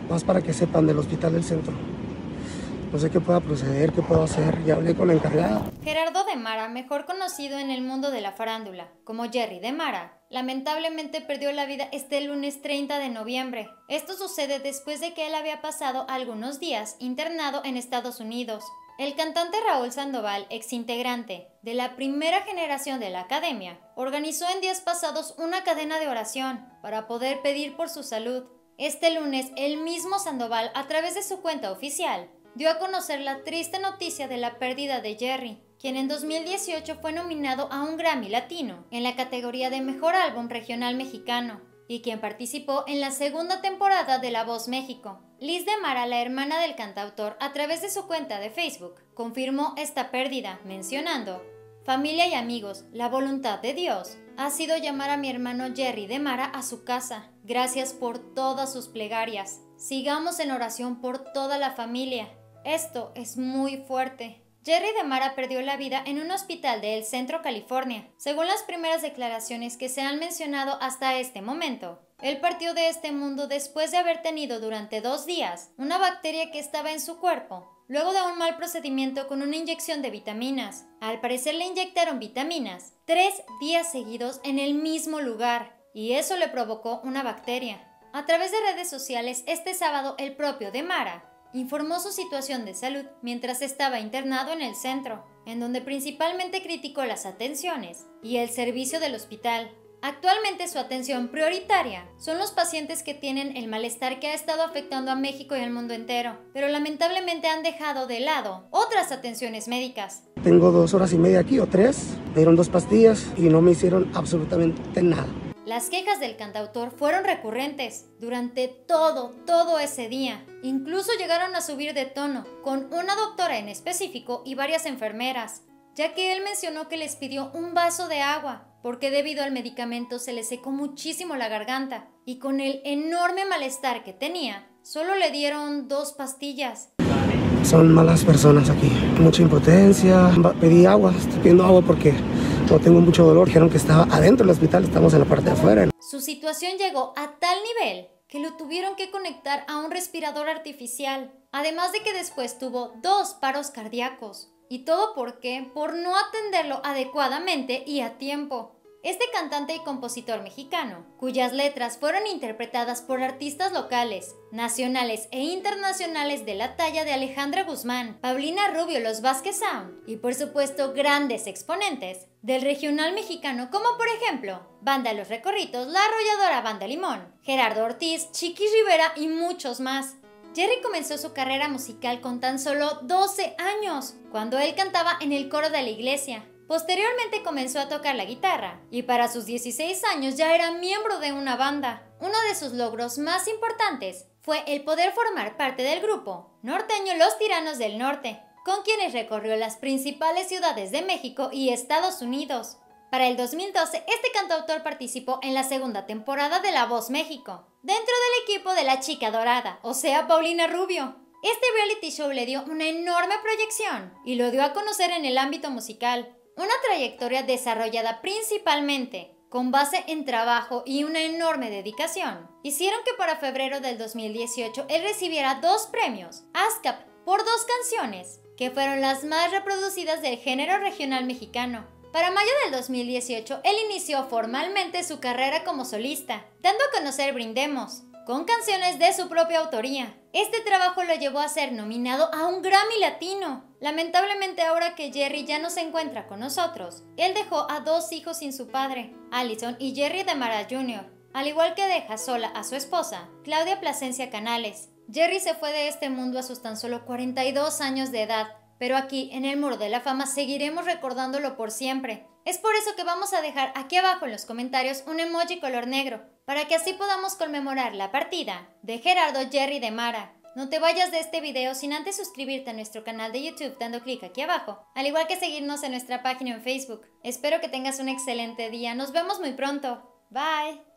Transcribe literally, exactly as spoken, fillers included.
más para que sepan del Hospital del Centro. No sé qué pueda proceder, qué puedo hacer. Ya hablé con la encargada. Gerardo de Mara, mejor conocido en el mundo de la farándula como Jerry de Mara, lamentablemente perdió la vida este lunes treinta de noviembre. Esto sucede después de que él había pasado algunos días internado en Estados Unidos. El cantante Raúl Sandoval, exintegrante de la primera generación de la Academia, organizó en días pasados una cadena de oración para poder pedir por su salud. Este lunes, el mismo Sandoval, a través de su cuenta oficial, dio a conocer la triste noticia de la pérdida de Jerry, quien en dos mil dieciocho fue nominado a un Grammy Latino en la categoría de Mejor Álbum Regional Mexicano y quien participó en la segunda temporada de La Voz México. Liz de Mara, la hermana del cantautor, a través de su cuenta de Facebook, confirmó esta pérdida, mencionando: familia y amigos, la voluntad de Dios ha sido llamar a mi hermano Jerry de Mara a su casa. Gracias por todas sus plegarias. Sigamos en oración por toda la familia. Esto es muy fuerte. Jerry de Mara perdió la vida en un hospital de El Centro, California. Según las primeras declaraciones que se han mencionado hasta este momento, él partió de este mundo después de haber tenido durante dos días una bacteria que estaba en su cuerpo, luego de un mal procedimiento con una inyección de vitaminas. Al parecer le inyectaron vitaminas tres días seguidos en el mismo lugar, y eso le provocó una bacteria. A través de redes sociales, este sábado el propio de Mara informó su situación de salud mientras estaba internado en el centro, en donde principalmente criticó las atenciones y el servicio del hospital. Actualmente su atención prioritaria son los pacientes que tienen el malestar que ha estado afectando a México y al mundo entero, pero lamentablemente han dejado de lado otras atenciones médicas. Tengo dos horas y media aquí o tres, me dieron dos pastillas y no me hicieron absolutamente nada. Las quejas del cantautor fueron recurrentes durante todo, todo ese día. Incluso llegaron a subir de tono con una doctora en específico y varias enfermeras, ya que él mencionó que les pidió un vaso de agua porque debido al medicamento se le secó muchísimo la garganta y con el enorme malestar que tenía, solo le dieron dos pastillas. Son malas personas aquí, mucha impotencia. Pedí agua, estoy pidiendo agua porque no tengo mucho dolor. Dijeron que estaba adentro del hospital, estamos en la parte de afuera. Su situación llegó a tal nivel que lo tuvieron que conectar a un respirador artificial, además de que después tuvo dos paros cardíacos. ¿Y todo por qué? Por no atenderlo adecuadamente y a tiempo. Este cantante y compositor mexicano, cuyas letras fueron interpretadas por artistas locales, nacionales e internacionales de la talla de Alejandra Guzmán, Paulina Rubio, Los Vázquez Sound y por supuesto grandes exponentes del regional mexicano como por ejemplo Banda Los Recorritos, La Arrolladora Banda Limón, Gerardo Ortiz, Chiquis Rivera y muchos más. Jerry comenzó su carrera musical con tan solo doce años, cuando él cantaba en el coro de la iglesia. Posteriormente comenzó a tocar la guitarra y para sus dieciséis años ya era miembro de una banda. Uno de sus logros más importantes fue el poder formar parte del grupo norteño Los Tiranos del Norte, con quienes recorrió las principales ciudades de México y Estados Unidos. Para el dos mil doce, este cantautor participó en la segunda temporada de La Voz México, dentro del equipo de La Chica Dorada, o sea, Paulina Rubio. Este reality show le dio una enorme proyección y lo dio a conocer en el ámbito musical. Una trayectoria desarrollada principalmente con base en trabajo y una enorme dedicación hicieron que para febrero del dos mil dieciocho él recibiera dos premios ASCAP por dos canciones que fueron las más reproducidas del género regional mexicano. Para mayo del dos mil dieciocho él inició formalmente su carrera como solista, dando a conocer Brindemos, con canciones de su propia autoría. Este trabajo lo llevó a ser nominado a un Grammy Latino. Lamentablemente ahora que Jerry ya no se encuentra con nosotros, él dejó a dos hijos sin su padre, Allison y Jerry de Mara junior, al igual que deja sola a su esposa, Claudia Plasencia Canales. Jerry se fue de este mundo a sus tan solo cuarenta y dos años de edad, pero aquí en el Muro de la Fama seguiremos recordándolo por siempre. Es por eso que vamos a dejar aquí abajo en los comentarios un emoji color negro, para que así podamos conmemorar la partida de Gerardo Jerry de Mara. No te vayas de este video sin antes suscribirte a nuestro canal de YouTube dando clic aquí abajo, al igual que seguirnos en nuestra página en Facebook. Espero que tengas un excelente día, nos vemos muy pronto. Bye.